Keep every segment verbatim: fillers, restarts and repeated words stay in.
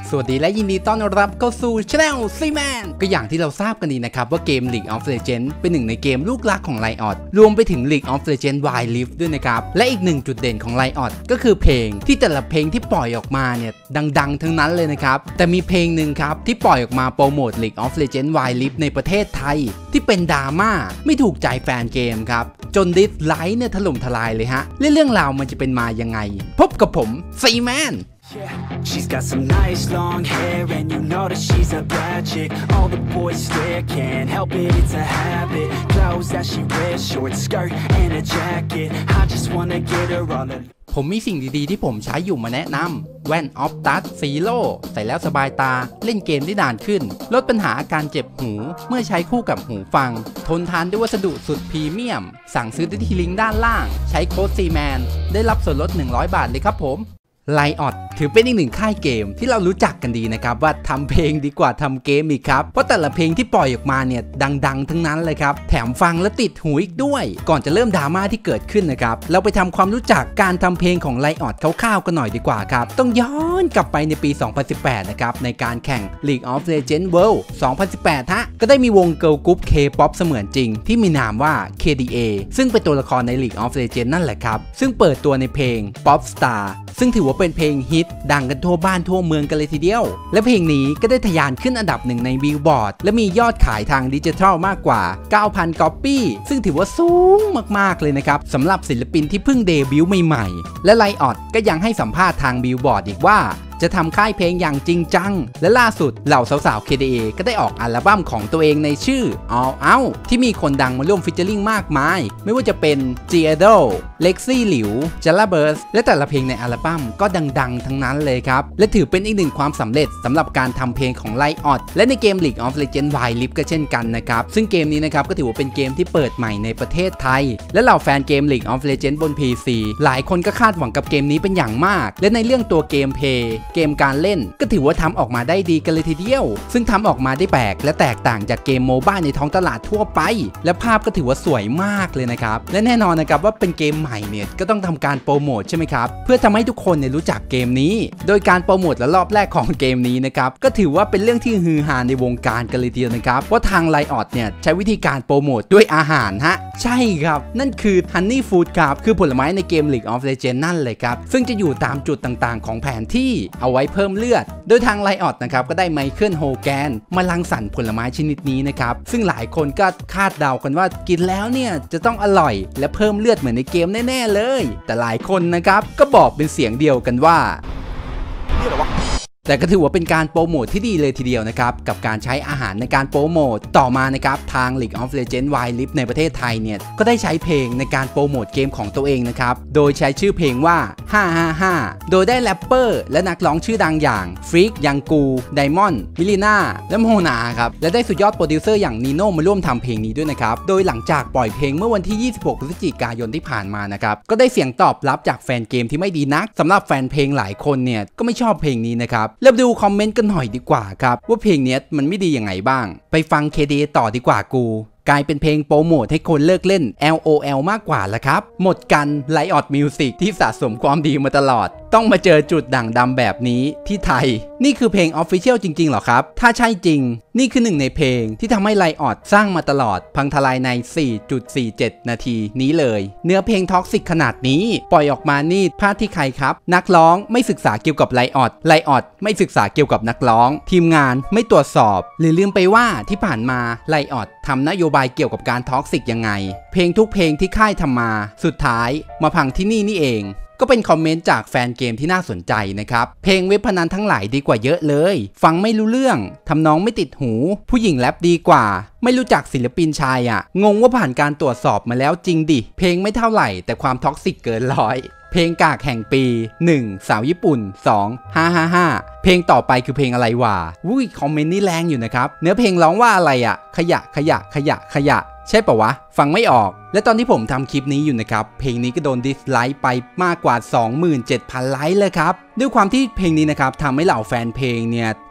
สวัสดีและยินดีต้อนรับเข้าสู่ช anel ซีแมนก็อย่างที่เราทราบกันดีนะครับว่าเกม League of Legends เป็นหนึ่งในเกมลูกรักของ Riot รวมไปถึง League of Legends Wild Rift ด้วยนะครับและอีกหนึ่งจุดเด่นของ Riot ก็คือเพลงที่แต่ละเพลงที่ปล่อยออกมาเนี่ยดังๆทั้งนั้นเลยนะครับแต่มีเพลงหนึ่งครับที่ปล่อยออกมาโปรโมท League of Legends Wild Rift ในประเทศไทยที่เป็นดราม่าไม่ถูกใจแฟนเกมครับจนดิสไลค์เนี่ยถล่มทลายเลยฮะเรื่องราวมันจะเป็นมายังไงพบกับผมซีแมน Yeah, she's got some nice long hair and you know that she's a bad chick. All the boys stare, can't help it, it's a habit. Clothes that she wears, short skirt and a jacket. I just wanna get her all alone. ผมมีสิ่งดีๆที่ผมใช้อยู่มาแนะนำแว่นออฟตัสซีโร่ใส่แล้วสบายตาเล่นเกมได้นานขึ้นลดปัญหาอาการเจ็บหูเมื่อใช้คู่กับหูฟังทนทานด้วยวัสดุสุดพรีเมียมสั่งซื้อได้ที่ลิงก์ด้านล่างใช้โค้ดซีแมนได้รับส่วนลดหนึ่งร้อยบาทเลยครับผมRiot ถือเป็นอีกหนึ่งค่ายเกมที่เรารู้จักกันดีนะครับว่าทำเพลงดีกว่าทำเกมอีกครับเพราะแต่ละเพลงที่ปล่อยออกมาเนี่ยดังๆทั้งนั้นเลยครับแถมฟังและติดหูอีกด้วยก่อนจะเริ่มดราม่าที่เกิดขึ้นนะครับเราไปทำความรู้จักการทำเพลงของ Riot คร่าวๆกันหน่อยดีกว่าครับต้องย้อนกลับไปในปี สองพันสิบแปด นะครับในการแข่ง League of Legends World สองพันสิบแปด ฮะก็ได้มีวงเกิร์ลกรุ๊ป K-pop เสมือนจริงที่มีนามว่า เค ดี เอ ซึ่งเป็นตัวละครใน League of Legends นั่นแหละครับซึ่งเปิดตัวในเพลง Pop Star ซึ่งถือว่าเป็นเพลงฮิตดังกันทั่วบ้านทั่วเมืองกันเลยทีเดียวและเพลงนี้ก็ได้ทะยานขึ้นอันดับหนึ่งในบิลบอร์ดและมียอดขายทางดิจิทัลมากกว่า เก้าพัน ก๊อปปี้ซึ่งถือว่าสูงมากๆเลยนะครับสำหรับศิลปินที่เพิ่งเดบิวต์ใหม่ๆและ Riot ก็ยังให้สัมภาษณ์ทางบิลบอร์ดอีกว่าจะทำค่ายเพลงอย่างจริงจังและล่าสุดเหล่าสาวๆ เค ดี เอ ก็ได้ออกอัลบั้มของตัวเองในชื่อ All Out ที่มีคนดังมาร่วมฟีเจอริ่งมากมายไม่ว่าจะเป็น G-Idol Lexi หลิว Jalaburst และแต่ละเพลงในอัลบั้มก็ดังๆทั้งนั้นเลยครับและถือเป็นอีกหนึ่งความสำเร็จสำหรับการทำเพลงของ Riot และในเกม League of Legends Wild Rift ก็เช่นกันนะครับซึ่งเกมนี้นะครับก็ถือว่าเป็นเกมที่เปิดใหม่ในประเทศไทยและเหล่าแฟนเกม League of Legends บน พี ซี หลายคนก็คาดหวังกับเกมนี้เป็นอย่างมากและในเรื่องตัวเกมเพลย์เกมการเล่นก็ถือว่าทำออกมาได้ดีกันเลยทีเดียวซึ่งทำออกมาได้แปลกและแตกต่างจากเกมโมบ้าในท้องตลาดทั่วไปและภาพก็ถือว่าสวยมากเลยนะครับและแน่นอนนะครับว่าเป็นเกมใหม่เนี่ยก็ต้องทำการโปรโมทใช่ไหมครับเพื่อทำให้ทุกคนเนี่ยรู้จักเกมนี้โดยการโปรโมทและรอบแรกของเกมนี้นะครับก็ถือว่าเป็นเรื่องที่ฮือฮาในวงการกันเลยทีเดียวนะครับว่าทาง Riot เนี่ยใช้วิธีการโปรโมทด้วยอาหารฮะใช่ครับนั่นคือ Honey Food ครับคือผลไม้ในเกม League of Legends นั่นเลยครับซึ่งจะอยู่ตามจุดต่างๆของแผนที่เอาไว้เพิ่มเลือดโดยทาง Riot นะครับก็ได้ไมเคิลโฮแกนมารังสรรค์ผลไม้ชนิดนี้นะครับซึ่งหลายคนก็คาดเดากันว่ากินแล้วเนี่ยจะต้องอร่อยและเพิ่มเลือดเหมือนในเกมแน่ๆเลยแต่หลายคนนะครับก็บอกเป็นเสียงเดียวกันว่านี่เหรอวะแต่ก็ถือว่าเป็นการโปรโมทที่ดีเลยทีเดียวนะครับกับการใช้อาหารในการโปรโมทต่อมานะครับทาง League of Legends Wild Rift ในประเทศไทยเนี่ยก็ได้ใช้เพลงในการโปรโมทเกมของตัวเองนะครับโดยใช้ชื่อเพลงว่าห้าห้าห้าโดยได้แรปเปอร์และนักร้องชื่อดังอย่างฟริกยังกูไดมอนด์มิลิน่าและโมนาครับและได้สุดยอดโปรดิวเซอร์อย่างนีโน่มาร่วมทำเพลงนี้ด้วยนะครับโดยหลังจากปล่อยเพลงเมื่อวันที่ยี่สิบหกพฤศจิกายนที่ผ่านมานะครับก็ได้เสียงตอบรับจากแฟนเกมที่ไม่ดีนักสำหรับแฟนเพลงหลายคนเนี่ยก็ไม่ชอบเพลงนี้นะครับเริ่มดูคอมเมนต์กันหน่อยดีกว่าครับว่าเพลงนี้มันไม่ดียังไงบ้างไปฟัง เค ดี เอ ต่อดีกว่ากูกลายเป็นเพลงโปรโมทให้คนเลิกเล่น แอล โอ แอล มากกว่าละครับหมดกัน Riot Music ที่สะสมความดีมาตลอดต้องมาเจอจุดด่างดำแบบนี้ที่ไทยนี่คือเพลง Official จริงๆหรอครับถ้าใช่จริงนี่คือหนึ่งในเพลงที่ทำให้ Riot สร้างมาตลอดพังทลายใน สี่จุดสี่เจ็ด นาทีนี้เลยเนื้อเพลงท็อกซิกขนาดนี้ปล่อยออกมานี่พลาดที่ใครครับนักร้องไม่ศึกษาเกี่ยวกับ Riot Riot ไม่ศึกษาเกี่ยวกับนักร้องทีมงานไม่ตรวจสอบหรือลืมไปว่าที่ผ่านมา Riot ทำนโยบายเกี่ยวกับการท็อกซิกยังไงเพลงทุกเพลงที่ค่ายทำมาสุดท้ายมาพังที่นี่นี่เองก็เป็นคอมเมนต์จากแฟนเกมที่น่าสนใจนะครับเพลงเว็บพนันทั้งหลายดีกว่าเยอะเลยฟังไม่รู้เรื่องทำนองไม่ติดหูผู้หญิงแรปดีกว่าไม่รู้จักศิลปินชายอ่ะงงว่าผ่านการตรวจสอบมาแล้วจริงดิเพลงไม่เท่าไหร่แต่ความท็อกซิกเกินร้อยเพลงกากแห่งปีหนึ่งสาวญี่ปุ่นสอง ห้า ห้า ห้าเพลงต่อไปคือเพลงอะไรวะวุ้ยคอมเมนต์นี่แรงอยู่นะครับเนื้อเพลงร้องว่าอะไรอ่ะขยะขยะขยะขยะใช่ปะวะฟังไม่ออกและตอนที่ผมทำคลิปนี้อยู่นะครับเพลงนี้ก็โดนดิสไลค์ไปมากกว่า สองหมื่นเจ็ดพัน ไลค์เลยครับด้วยความที่เพลงนี้นะครับทำให้เหล่าแฟนเพลงเนี่ย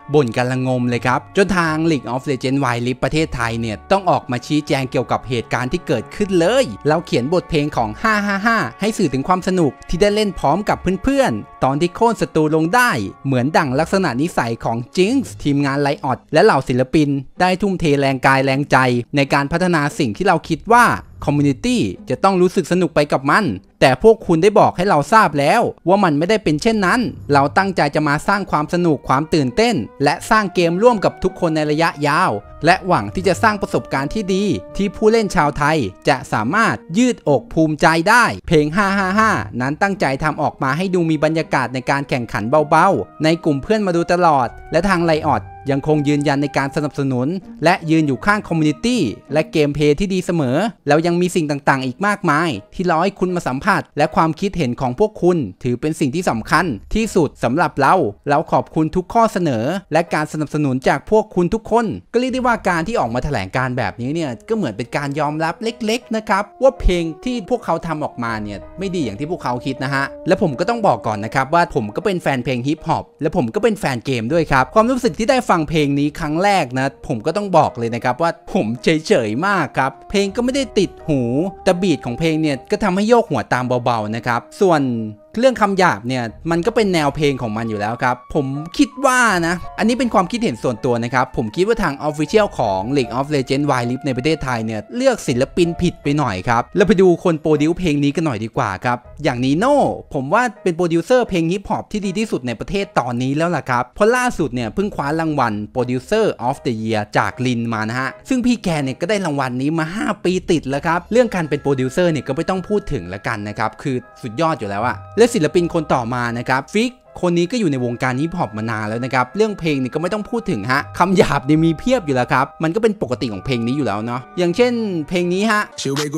บ่นกันละงมเลยครับจนทาง League of Legends Wild Rift ประเทศไทยเนี่ยต้องออกมาชี้แจงเกี่ยวกับเหตุการณ์ที่เกิดขึ้นเลยเราเขียนบทเพลงของห้าห้าห้าให้สื่อถึงความสนุกที่ได้เล่นพร้อมกับเพื่อนๆตอนที่โค่นศัตรูลงได้เหมือนดั่งลักษณะนิสัยของ Jinx ทีมงาน Riot และเหล่าศิลปินได้ทุ่มเทแรงกายแรงใจในการพัฒนาสิ่งที่เราคิดว่าคอมมูนิตี้จะต้องรู้สึกสนุกไปกับมันแต่พวกคุณได้บอกให้เราทราบแล้วว่ามันไม่ได้เป็นเช่นนั้นเราตั้งใจจะมาสร้างความสนุกความตื่นเต้นและสร้างเกมร่วมกับทุกคนในระยะยาวและหวังที่จะสร้างประสบการณ์ที่ดีที่ผู้เล่นชาวไทยจะสามารถยืดอกภูมิใจได้เพลงห้าห้าห้านั้นตั้งใจทำออกมาให้ดูมีบรรยากาศในการแข่งขันเบาๆในกลุ่มเพื่อนมาดูตลอดและทางไลออดยังคงยืนยันในการสนับสนุนและยืนอยู่ข้างคอมมูนิตี้และเกมเพลย์ที่ดีเสมอแล้วยังมีสิ่งต่างๆอีกมากมายที่รอให้คุณมาสัมผัสและความคิดเห็นของพวกคุณถือเป็นสิ่งที่สำคัญที่สุดสำหรับเราเราขอบคุณทุกข้อเสนอและการสนับสนุนจากพวกคุณทุกคนก็เรียกได้ว่าการที่ออกมาแถลงการแบบนี้เนี่ยก็เหมือนเป็นการยอมรับเล็กๆนะครับว่าเพลงที่พวกเขาทำออกมาเนี่ยไม่ดีอย่างที่พวกเขาคิดนะฮะและผมก็ต้องบอกก่อนนะครับว่าผมก็เป็นแฟนเพลงฮิปฮอปและผมก็เป็นแฟนเกมด้วยครับความรู้สึกที่ได้ฟังเพลงนี้ครั้งแรกนะผมก็ต้องบอกเลยนะครับว่าผมเฉยๆมากครับเพลงก็ไม่ได้ติดหูแต่บีทของเพลงเนี่ยก็ทำให้โยกหัวตามเบาๆนะครับส่วนเรื่องคำหยาบเนี่ยมันก็เป็นแนวเพลงของมันอยู่แล้วครับผมคิดว่านะอันนี้เป็นความคิดเห็นส่วนตัวนะครับผมคิดว่าทาง Official ของ League of Legends Wild Rift ในประเทศไทยเนี่ยเลือกศิลปินผิดไปหน่อยครับแล้วไปดูคนโปรดิวเพลงนี้กันหน่อยดีกว่าครับอย่างนีโน่ผมว่าเป็นโปรดิวเซอร์เพลงฮิปฮอปที่ดีที่สุดในประเทศตอนนี้แล้วล่ะครับเพราะล่าสุดเนี่ยเพิ่งคว้ารางวัล Producer of the Year จากลินมานะฮะซึ่งพี่แกเนี่ยก็ได้รางวัลนี้มาห้าปีติดแล้วครับเรื่องการเป็นโปรดิวเซอร์เนี่ยก็ไม่ต้องพูดถึงละกันนะครับคือสุดยอดอยู่แล้วอะและศิลปินคนต่อมานะครับฟิกคนนี้ก็อยู่ในวงการฮิปฮอปมานานแล้วนะครับเรื่องเพลงนี่ก็ไม่ต้องพูดถึงฮะคำหยาบเนี่ยมีเพียบอยู่แล้วครับมันก็เป็นปกติของเพลงนี้อยู่แล้วเนาะอย่างเช่นเพลงนี้ฮะ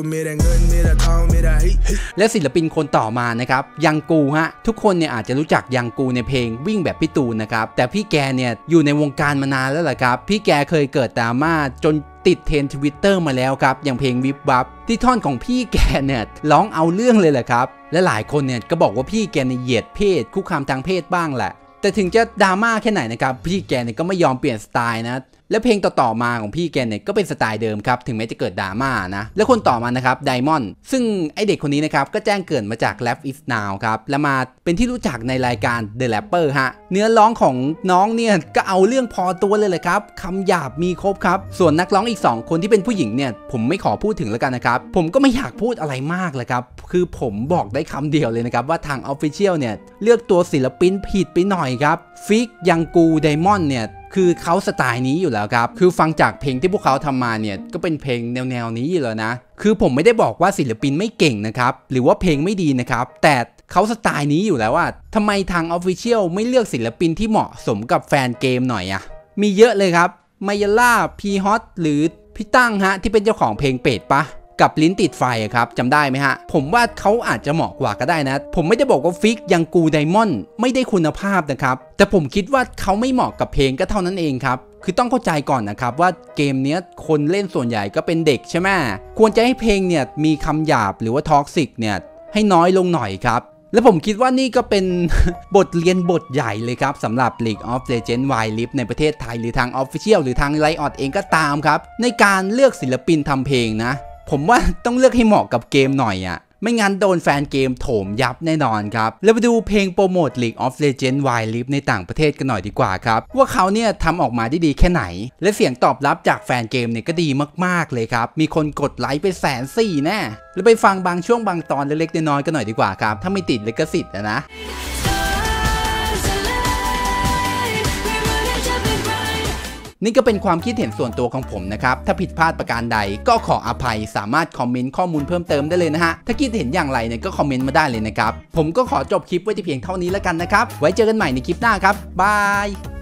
และศิลปินคนต่อมานะครับยังกูฮะทุกคนเนี่ยอาจจะรู้จักยังกูในเพลงวิ่งแบบพี่ตูนนะครับแต่พี่แกเนี่ยอยู่ในวงการมานานแล้วแหละครับพี่แกเคยเกิดดราม่าจนติดเทรนด์ Twitter มาแล้วครับอย่างเพลงวิบวับที่ท่อนของพี่แกเนี่ยร้องเอาเรื่องเลยแหละครับและหลายคนเนี่ยก็บอกว่าพี่แกเนี่ยเหยียดเพศคุกคามทางเพศบ้างแหละแต่ถึงจะดราม่าแค่ไหนนะครับพี่แกเนี่ยก็ไม่ยอมเปลี่ยนสไตล์นะและเพลงต่อๆมาของพี่แกเนี่ยก็เป็นสไตล์เดิมครับถึงแม้จะเกิดดราม่านะและคนต่อมานะครับไดมอนด์ซึ่งไอเด็กคนนี้นะครับก็แจ้งเกิดมาจาก Rap is Now ครับและมาเป็นที่รู้จักในรายการ The Rapper ฮะเนื้อร้องของน้องเนี่ยก็เอาเรื่องพอตัวเลยเลยครับคำหยาบมีครบครับส่วนนักร้องอีกสองคนที่เป็นผู้หญิงเนี่ยผมไม่ขอพูดถึงแล้วกันนะครับผมก็ไม่อยากพูดอะไรมากเลยครับคือผมบอกได้คำเดียวเลยนะครับว่าทาง Official เนี่ยเลือกตัวศิลปินผิดไปหน่อยครับฟิกยังกูไดมอนด์เนี่ยคือเขาสไตล์นี้อยู่แล้วครับคือฟังจากเพลงที่พวกเขาทำมาเนี่ยก็เป็นเพลงแนวๆนี้อยู่แล้วนะคือผมไม่ได้บอกว่าศิลปินไม่เก่งนะครับหรือว่าเพลงไม่ดีนะครับแต่เขาสไตล์นี้อยู่แล้วว่าทำไมทาง Official ไม่เลือกศิลปินที่เหมาะสมกับแฟนเกมหน่อยอะมีเยอะเลยครับไมยาล่าพีฮอตหรือพี่ตั้งฮะที่เป็นเจ้าของเพลงเป็ดปะกับลิ้นติดไฟครับจำได้ไหมฮะผมว่าเขาอาจจะเหมาะกว่าก็ได้นะผมไม่ได้บอกว่าฟิกยังกูไดมอนด์ไม่ได้คุณภาพนะครับแต่ผมคิดว่าเขาไม่เหมาะกับเพลงก็เท่านั้นเองครับคือต้องเข้าใจก่อนนะครับว่าเกมนี้คนเล่นส่วนใหญ่ก็เป็นเด็กใช่ไหมควรจะให้เพลงเนี่ยมีคำหยาบหรือว่าท็อกซิกเนี่ยให้น้อยลงหน่อยครับและผมคิดว่านี่ก็เป็น บทเรียนบทใหญ่เลยครับสำหรับ League of Legends Wild Rift ในประเทศไทยหรือทาง Official หรือทาง Riot เองก็ตามครับในการเลือกศิลปินทำเพลงนะผมว่าต้องเลือกให้เหมาะกับเกมหน่อยอะไม่งั้นโดนแฟนเกมโถมยับแน่นอนครับแล้วไปดูเพลงโปรโมท League of Legends Wild Rift ในต่างประเทศกันหน่อยดีกว่าครับว่าเขาเนี่ยทำออกมาได้ดีแค่ไหนและเสียงตอบรับจากแฟนเกมเนี่ยก็ดีมากๆเลยครับมีคนกดไลค์ไปแสนสี่แน่แล้วไปฟังบางช่วงบางตอนเล็กๆน้อยๆกันหน่อยดีกว่าครับถ้าไม่ติดลิขสิทธิ์นะนี่ก็เป็นความคิดเห็นส่วนตัวของผมนะครับถ้าผิดพลาดประการใดก็ขออภัยสามารถคอมเมนต์ข้อมูลเพิ่มเติมได้เลยนะฮะถ้าคิดเห็นอย่างไรเนี่ยก็คอมเมนต์มาได้เลยนะครับผมก็ขอจบคลิปไว้ที่เพียงเท่านี้แล้วกันนะครับไว้เจอกันใหม่ในคลิปหน้าครับบาย